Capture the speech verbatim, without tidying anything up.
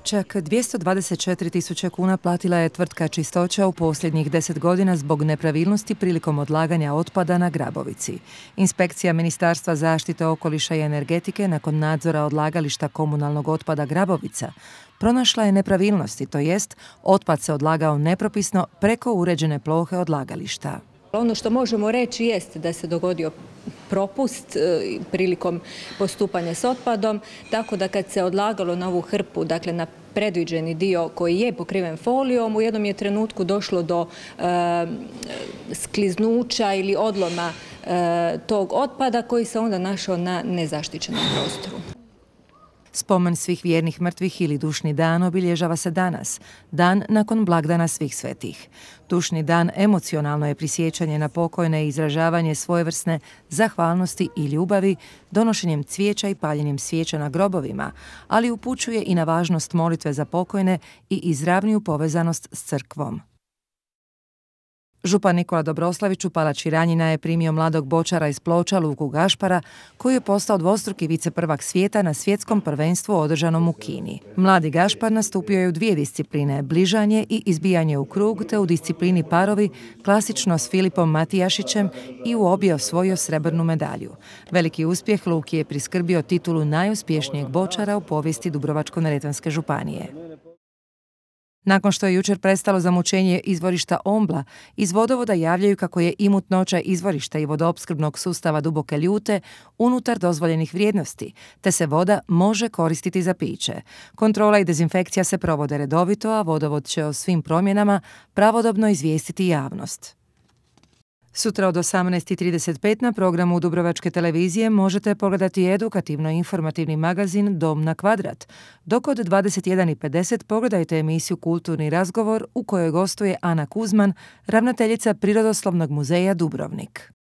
Čak dvjesto dvadeset četiri tisuće kuna platila je tvrtka Čistoća u posljednjih deset godina zbog nepravilnosti prilikom odlaganja otpada na Grabovici. Inspekcija Ministarstva zaštite okoliša i energetike nakon nadzora odlagališta komunalnog otpada Grabovica pronašla je nepravilnosti, to jest otpad se odlagao nepropisno preko uređene plohe odlagališta. Ono što možemo reći jest da se dogodio propust prilikom postupanja s otpadom, tako da kad se odlagalo na ovu hrpu, dakle na predviđeni dio koji je pokriven folijom, u jednom je trenutku došlo do e, skliznuća ili odloma e, tog otpada koji se onda našao na nezaštićenom prostoru. Spomen svih vjernih mrtvih ili Dušni dan obilježava se danas, dan nakon blagdana svih svetih. Dušni dan emocionalno je prisjećanje na pokojne i izražavanje svojevrsne zahvalnosti i ljubavi donošenjem cvijeća i paljenjem svijeća na grobovima, ali upućuje i na važnost molitve za pokojne i izravniju povezanost s crkvom. Župan Nikola Dobroslavić u Palači Ranjina je primio mladog bočara iz Ploča, Luku Gašpara, koji je postao dvostruki viceprvak svijeta na svjetskom prvenstvu održanom u Kini. Mladi Gašpar nastupio je u dvije discipline, bližanje i izbijanje u krug, te u disciplini parovi, klasično s Filipom Matijašićem, i u obje osvojio srebrnu medalju. Veliki uspjeh Luki je priskrbio titulu najuspješnijeg bočara u povijesti Dubrovačko-neretvanske županije. Nakon što je jučer prestalo zamućenje izvorišta Ombla, iz vodovoda javljaju kako je i mutnoća izvorišta i vodoopskrbnog sustava Duboke Ljute unutar dozvoljenih vrijednosti, te se voda može koristiti za piće. Kontrola i dezinfekcija se provode redovito, a vodovod će o svim promjenama pravodobno izvijestiti javnost. Sutra od osamnaest i trideset pet na programu Dubrovačke televizije možete pogledati edukativno-informativni magazin Dom na kvadrat, dok od dvadeset jedan i pedeset pogledajte emisiju Kulturni razgovor u kojoj gostuje Ana Kuzman, ravnateljica Prirodoslovnog muzeja Dubrovnik.